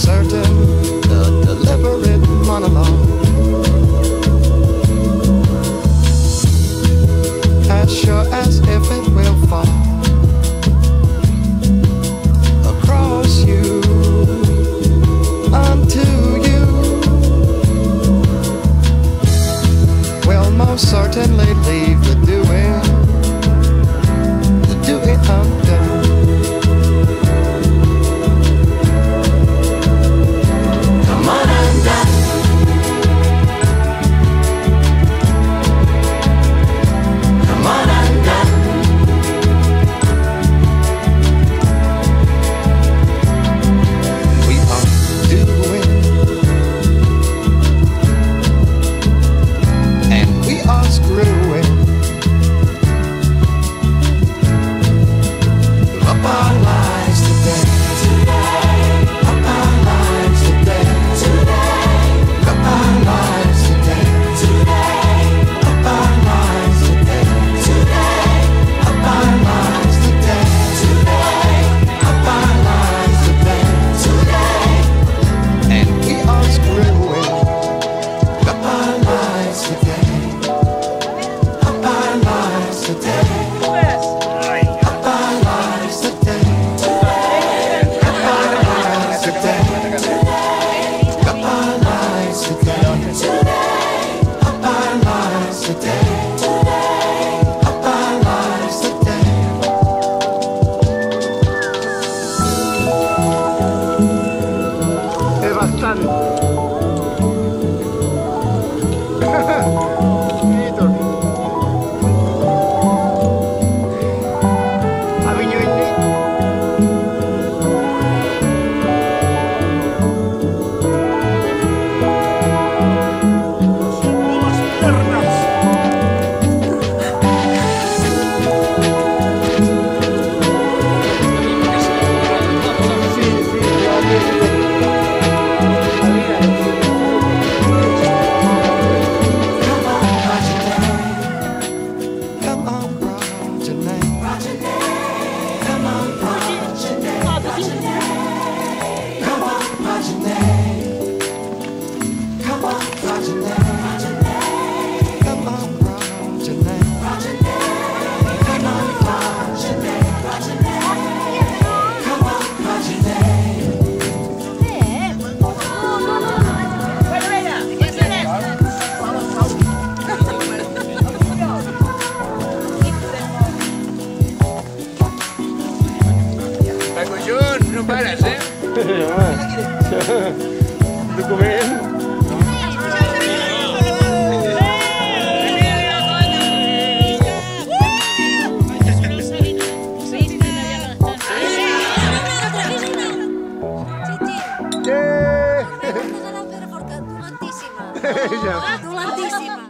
certain the deliberate monologue, as sure as if it will fall across you, unto you, will most certainly leave the doing undone. Come on undone. Come on undone. We are doing, and we are screwing up our lives today. Up our lives today. Up our lives today. Up our lives today. Up our lives today. Up our lives today. And we are screwing up our lives today. Up our lives today. No paras, ¿eh? Dokumen. Dolentíssima.